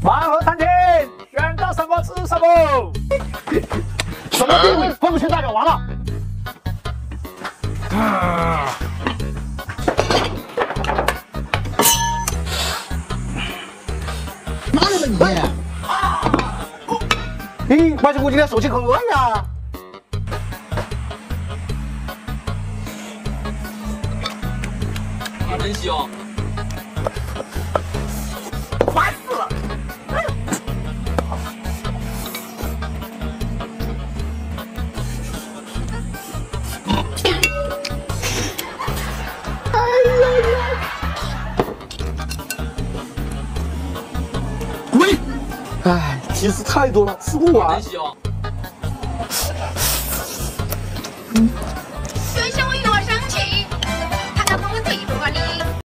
饭后餐厅，选到什么吃什么。 什么地位分不清代表完了。 哪来的你？ 咦，关键我今天手气可乱呀！ 啊，真香！ 烦死了！哎，提示太多了，吃不完。 真香！